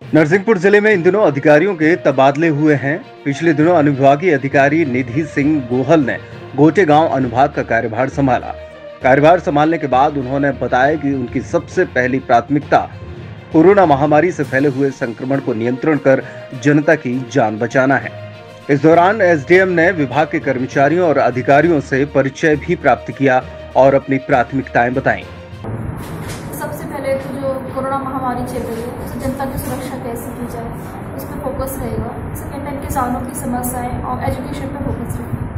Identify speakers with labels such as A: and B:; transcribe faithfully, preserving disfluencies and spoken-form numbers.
A: नरसिंहपुर जिले में इन दिनों अधिकारियों के तबादले हुए हैं। पिछले दिनों अनुविभागीय अधिकारी निधि सिंह गोहल ने गोटे गांव अनुभाग का कार्यभार संभाला। कार्यभार संभालने के बाद उन्होंने बताया कि उनकी सबसे पहली प्राथमिकता कोरोना महामारी से फैले हुए संक्रमण को नियंत्रण कर जनता की जान बचाना है। इस दौरान एसडीएम ने विभाग के कर्मचारियों और अधिकारियों से परिचय भी प्राप्त किया और अपनी प्राथमिकताएं बताईं।
B: सबसे पहले तो जो कोरोना महामारी चल रही है उससे जनता की सुरक्षा कैसे की जाए उस पर फोकस रहेगा। सेकेंड है किसानों की समस्याएं और एजुकेशन पर फोकस रहेगा।